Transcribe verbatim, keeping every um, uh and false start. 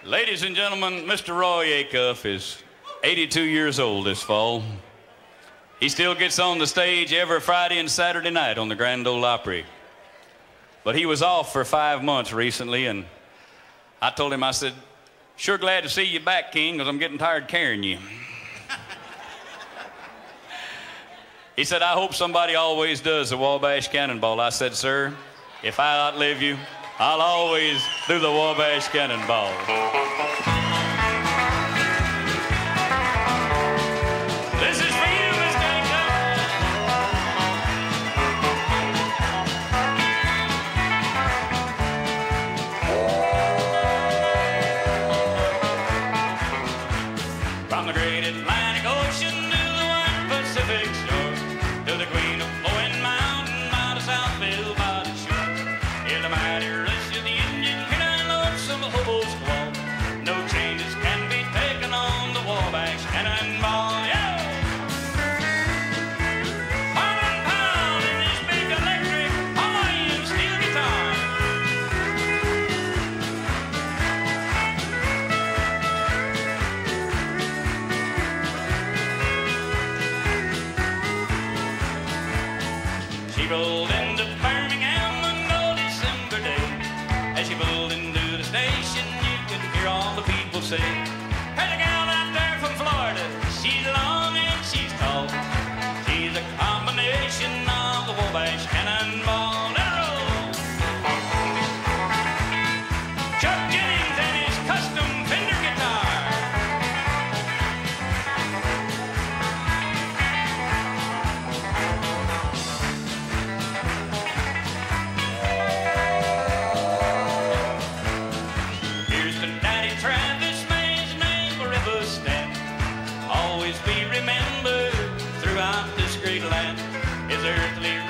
Ladies and gentlemen, Mister Roy Acuff is eighty-two years old this fall. He still gets on the stage every Friday and Saturday night on the Grand Ole Opry. But he was off for five months recently, and I told him, I said, sure glad to see you back, King, because I'm getting tired carrying you. He said, I hope somebody always does the Wabash Cannonball. I said, sir, if I outlive you, I'll always do the Wabash Cannonball. This is for you, Mister Acuff. From the great Atlantic Ocean to the wide Pacific shore, to the queen of flowing mountain, by the Southfield, by the shore, in the mighty rush of the Indian, here I love some hobo squall. No changes can be taken on the Wabash Cannonball. Yeah! Pound and pound in this big electric Hawaiian steel guitar. She rolled into Birmingham one cold December day. As she pulled into the station, you could hear all the people say, "There's a gal out there from Florida. She's long and she's tall. She's a combination of the Wabash Cannonball." Let her roll. Chuck Jennings and his custom Fender guitar. Here's to Daddy Travis, may his name forever stand. Always be remembered throughout this great land. His earthly